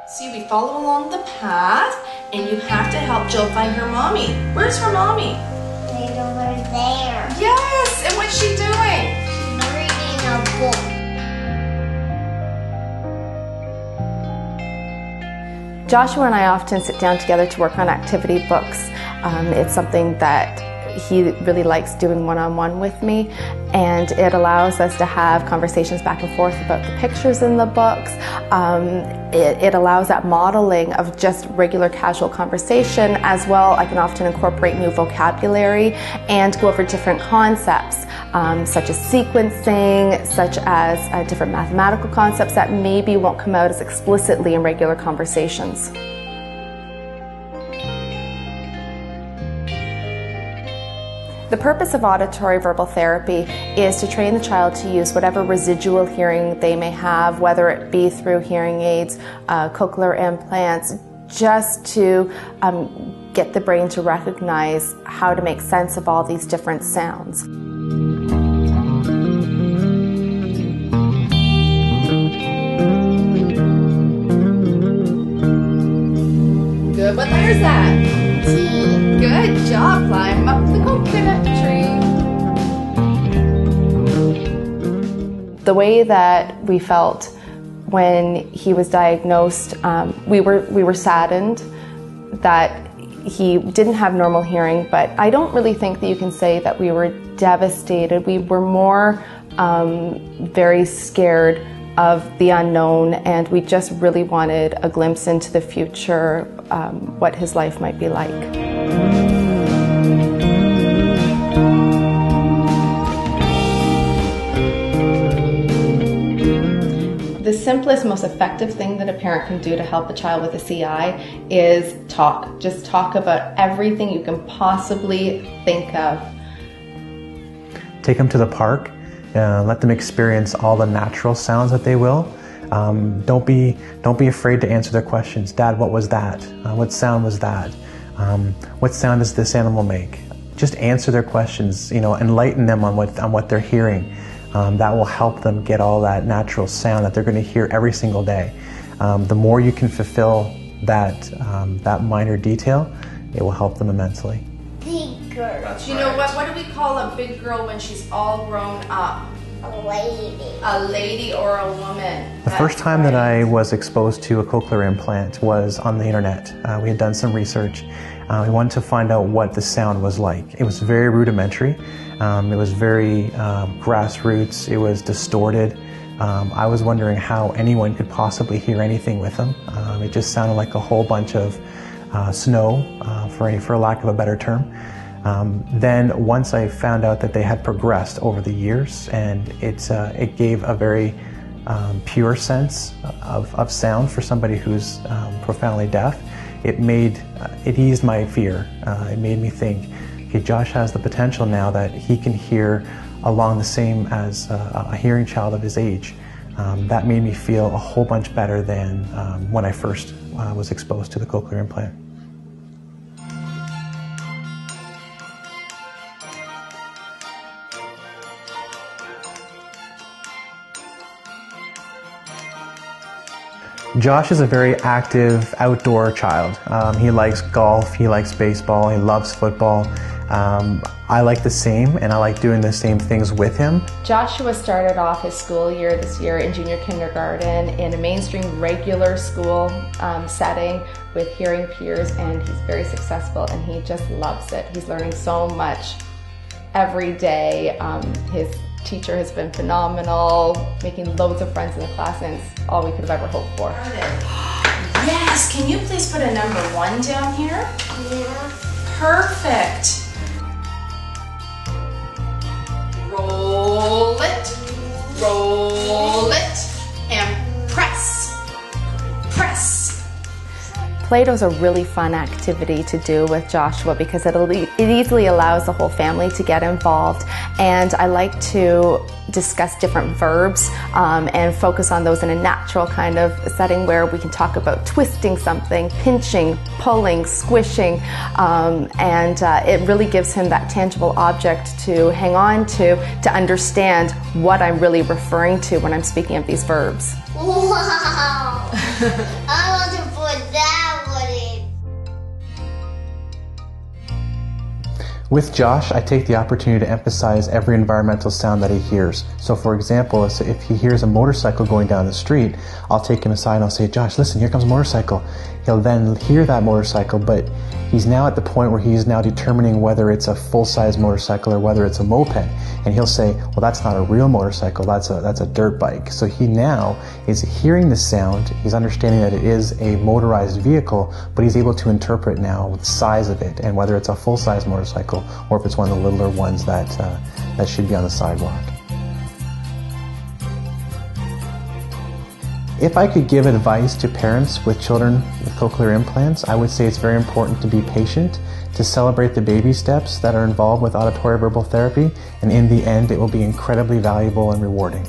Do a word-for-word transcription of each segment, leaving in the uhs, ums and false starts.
See, we follow along the path, and you have to help Jill find her mommy. Where's her mommy? Right over there. Yes, and what's she doing? She's reading a book. Joshua and I often sit down together to work on activity books. Um, it's something that he really likes doing one-on-one with me, and it allows us to have conversations back and forth about the pictures in the books. Um, it, it allows that modeling of just regular casual conversation as well. I can often incorporate new vocabulary and go over different concepts, um, such as sequencing, such as uh, different mathematical concepts that maybe won't come out as explicitly in regular conversations. The purpose of auditory verbal therapy is to train the child to use whatever residual hearing they may have, whether it be through hearing aids, uh, cochlear implants, just to um, get the brain to recognize how to make sense of all these different sounds. Good. What letter's that? T. Good job. Climb up the coconut tree. The way that we felt when he was diagnosed, um, we were we were saddened that he didn't have normal hearing, but I don't really think that you can say that we were devastated. We were more um, very scared of the unknown, and we just really wanted a glimpse into the future, um, what his life might be like. The simplest, most effective thing that a parent can do to help a child with a C I is talk. Just talk about everything you can possibly think of. Take them to the park. Uh, let them experience all the natural sounds that they will. Um, don't be don't be afraid to answer their questions. Dad, what was that? Uh, what sound was that? Um, what sound does this animal make? Just answer their questions. You know, enlighten them on what on what they're hearing. Um, that will help them get all that natural sound that they're going to hear every single day. Um, the more you can fulfill that um, that minor detail, it will help them immensely. Big girl. You know what? What do we call a big girl when she's all grown up? A lady. A lady or a woman. The first time that I was exposed to a cochlear implant was on the internet. Uh, we had done some research. Uh, we wanted to find out what the sound was like. It was very rudimentary. Um, it was very um, grassroots. It was distorted. Um, I was wondering how anyone could possibly hear anything with them. Um, it just sounded like a whole bunch of uh, snow, uh, for, any, for lack of a better term. Um, then once I found out that they had progressed over the years, and it, uh, it gave a very um, pure sense of, of sound for somebody who's um, profoundly deaf, it made, uh, it eased my fear. Uh, it made me think, okay, Josh has the potential now that he can hear along the same as uh, a hearing child of his age. Um, that made me feel a whole bunch better than um, when I first uh, was exposed to the cochlear implant. Josh is a very active outdoor child. Um, he likes golf, he likes baseball, he loves football. Um, I like the same, and I like doing the same things with him. Joshua started off his school year this year in junior kindergarten in a mainstream regular school um, setting with hearing peers, and he's very successful and he just loves it. He's learning so much every day. Um, his teacher has been phenomenal, making loads of friends in the class, and it's all we could have ever hoped for. Yes, can you please put a number one down here? Yeah. Perfect. Roll it, roll it, and press, press. Play-Doh's a really fun activity to do with Joshua because it it easily allows the whole family to get involved, and I like to discuss different verbs um, and focus on those in a natural kind of setting where we can talk about twisting something, pinching, pulling, squishing, um, and uh, it really gives him that tangible object to hang on to to understand what I'm really referring to when I'm speaking of these verbs. Wow! I want to With Josh, I take the opportunity to emphasize every environmental sound that he hears. So for example, if he hears a motorcycle going down the street, I'll take him aside and I'll say, Josh, listen, here comes a motorcycle. He'll then hear that motorcycle, but he's now at the point where he's now determining whether it's a full-size motorcycle or whether it's a moped. And he'll say, well, that's not a real motorcycle, that's a, that's a dirt bike. So he now is hearing the sound, he's understanding that it is a motorized vehicle, but he's able to interpret now the size of it and whether it's a full-size motorcycle or if it's one of the littler ones that, uh, that should be on the sidewalk. If I could give advice to parents with children with cochlear implants, I would say it's very important to be patient, to celebrate the baby steps that are involved with auditory verbal therapy, and in the end it will be incredibly valuable and rewarding.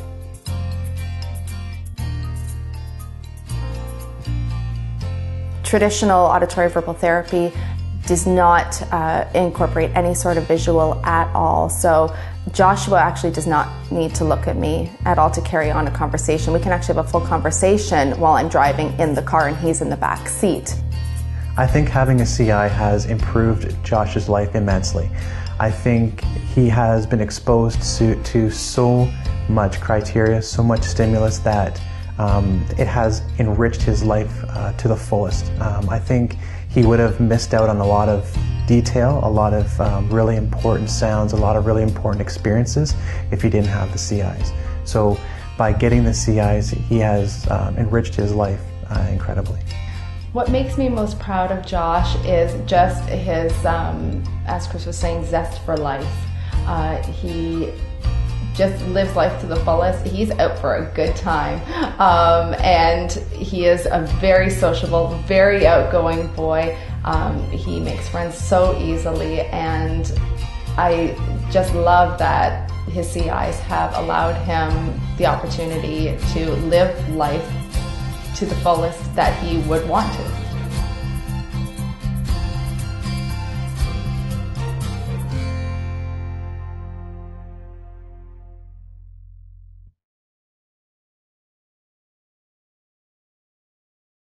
Traditional auditory verbal therapy does not uh, incorporate any sort of visual at all. So Joshua actually does not need to look at me at all to carry on a conversation. We can actually have a full conversation while I'm driving in the car and he's in the back seat. I think having a C I has improved Josh's life immensely. I think he has been exposed to, to so much criteria, so much stimulus that um, it has enriched his life uh, to the fullest. Um, I think he would have missed out on a lot of detail, a lot of um, really important sounds, a lot of really important experiences if he didn't have the C Is. So by getting the C Is, he has um, enriched his life uh, incredibly. What makes me most proud of Josh is just his, um, as Chris was saying, zest for life. Uh, he just lives life to the fullest. He's out for a good time. Um, and he is a very sociable, very outgoing boy. Um, he makes friends so easily, and I just love that his C Is have allowed him the opportunity to live life to the fullest that he would want to.